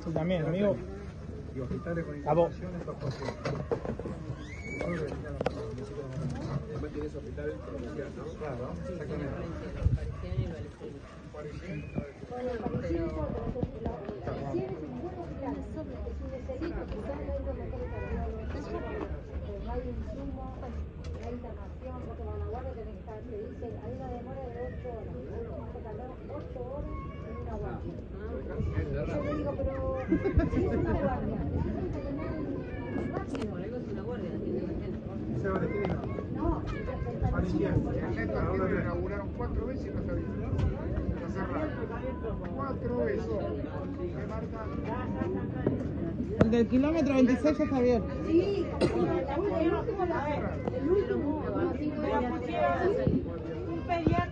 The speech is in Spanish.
Tú también, amigo. Y hospitales con A vos. internaciones, 2%. Después tienes hospital provincial, ¿no? Claro, exactamente. No hay insumo, no hay internación, no te van a guardar, tenés que estar, te dicen, hay una demora de 8 horas. Vamos a tardar 8 horas en una guardia. Yo le digo, pero si es una guardia, tenés que tener rápido. Por algo es una guardia, ¿Se va a decir? No, Ahora lo inauguraron 4 veces y no sabían. Está cerrado. 4 veces. Me marcan. El del kilómetro 26 ya está abierto. sí, el último, Un pediatra